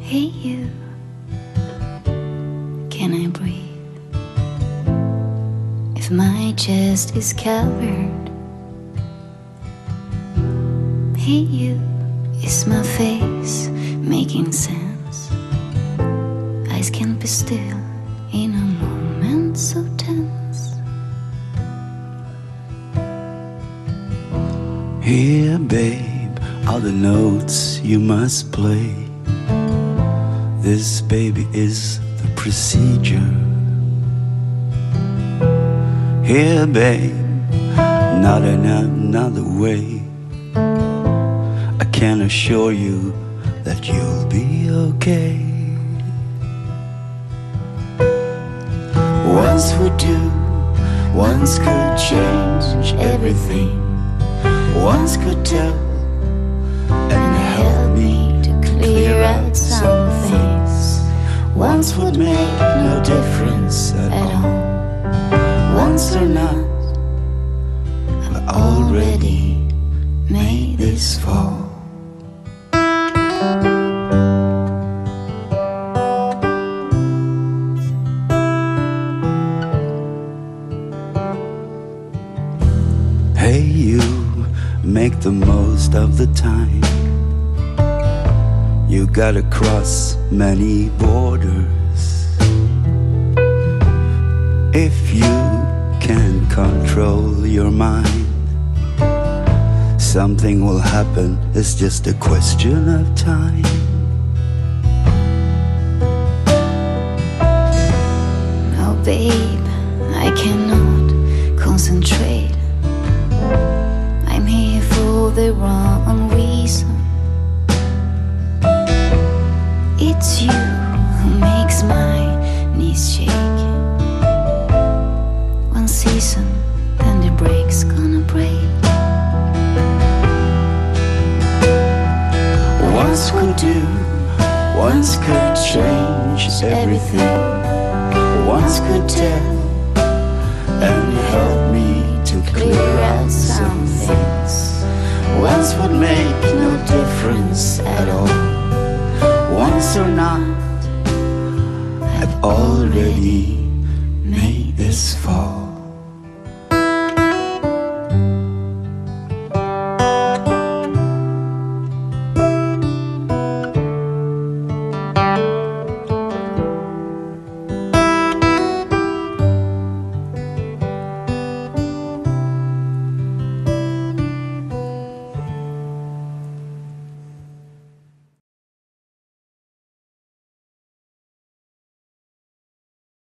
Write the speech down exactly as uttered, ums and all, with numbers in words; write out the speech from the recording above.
Hey you, can I breathe if my chest is covered? Hey you, is my face making sense? Eyes can't be still in a moment so tense. Here babe, are the notes you must play. This baby is the procedure. Here babe, not in another way. I can assure you that you'll be okay. Once would do, once could change everything. Once could tell and help me to clear out some things. Once would make no difference at all. Once or not, I've already made this fall. Hey you, make the most of the time. You gotta cross many borders. If you can control your mind, something will happen, it's just a question of time. Oh babe, I cannot concentrate. I'm here for the wrong reason. It's you who makes my knees shake. One season, then the break's gonna break. Once could do, once could change everything. Once could tell and help me to clear out some things. Once would make no difference at all. Once or not, I've already